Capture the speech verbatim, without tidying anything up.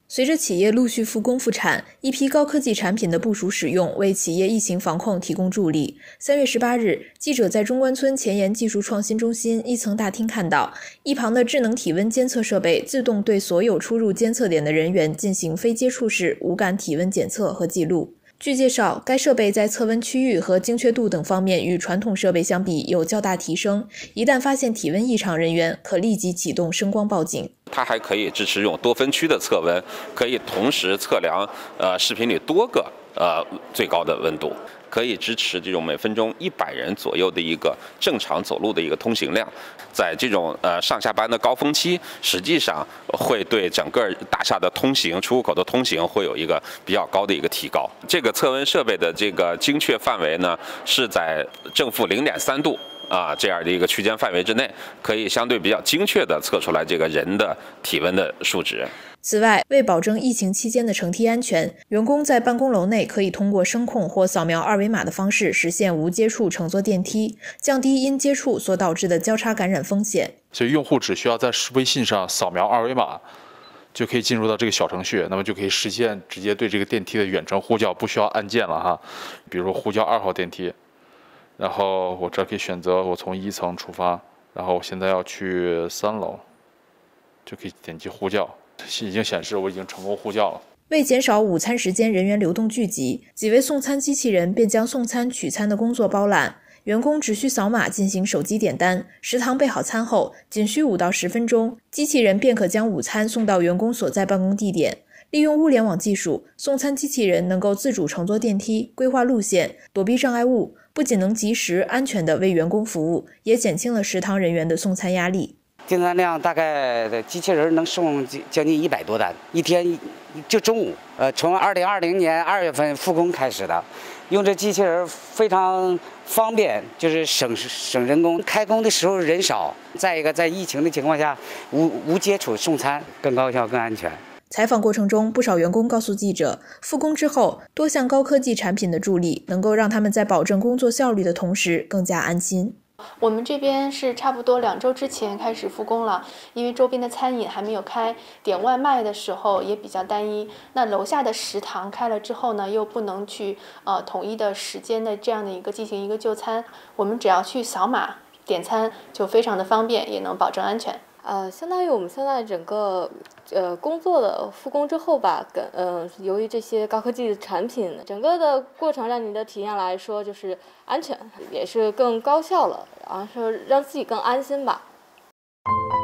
随着企业陆续复工复产，一批高科技产品的部署使用，为企业疫情防控提供助力。三月十八日，记者在中关村前沿技术创新中心一层大厅看到，一旁的智能体温监测设备自动对所有出入监测点的人员进行非接触式无感体温检测和记录。据介绍，该设备在测温区域和精确度等方面与传统设备相比有较大提升。一旦发现体温异常，人员可立即启动声光报警。 它还可以支持用多分区的测温，可以同时测量呃视频里多个呃最高的温度，可以支持这种每分钟一百人左右的一个正常走路的一个通行量。在这种呃上下班的高峰期，实际上会对整个大厦的通行、出入口的通行会有一个比较高的一个提高。这个测温设备的这个精确范围呢，是在正负零点三度。啊，这样的一个区间范围之内，可以相对比较精确地测出来这个人的体温的数值。 此外，为保证疫情期间的乘梯安全，员工在办公楼内可以通过声控或扫描二维码的方式实现无接触乘坐电梯，降低因接触所导致的交叉感染风险。 所以用户只需要在微信上扫描二维码，就可以进入到这个小程序，那么就可以实现直接对这个电梯的远程呼叫，不需要按键了哈。比如说呼叫二号电梯。然后我这可以选择我从一层出发，然后我现在要去三楼，就可以点击呼叫，已经显示我已经成功呼叫了。 为减少午餐时间人员流动聚集，几位送餐机器人便将送餐取餐的工作包揽，员工只需扫码进行手机点单，食堂备好餐后，仅需五到十分钟，机器人便可将午餐送到员工所在办公地点。利用物联网技术，送餐机器人能够自主乘坐电梯、规划路线、躲避障碍物，不仅能及时、安全地为员工服务，也减轻了食堂人员的送餐压力。 订单量大概的机器人能送将近一百多单，一天就中午。呃，从二零二零年二月份复工开始的，用这机器人非常方便，就是省省人工，开工的时候人少。再一个，在疫情的情况下，无无接触送餐，更高效、更安全。 采访过程中，不少员工告诉记者，复工之后，多项高科技产品的助力，能够让他们在保证工作效率的同时更加安心。 我们这边是差不多两周之前开始复工了，因为周边的餐饮还没有开，点外卖的时候也比较单一。那楼下的食堂开了之后呢，又不能去呃统一的时间的这样的一个进行一个就餐，我们只要去扫码点餐就非常的方便，也能保证安全。 呃，相当于我们现在整个呃工作的复工之后吧，跟呃由于这些高科技的产品，整个的过程让你的体验来说就是安全，也是更高效了，然后说让自己更安心吧。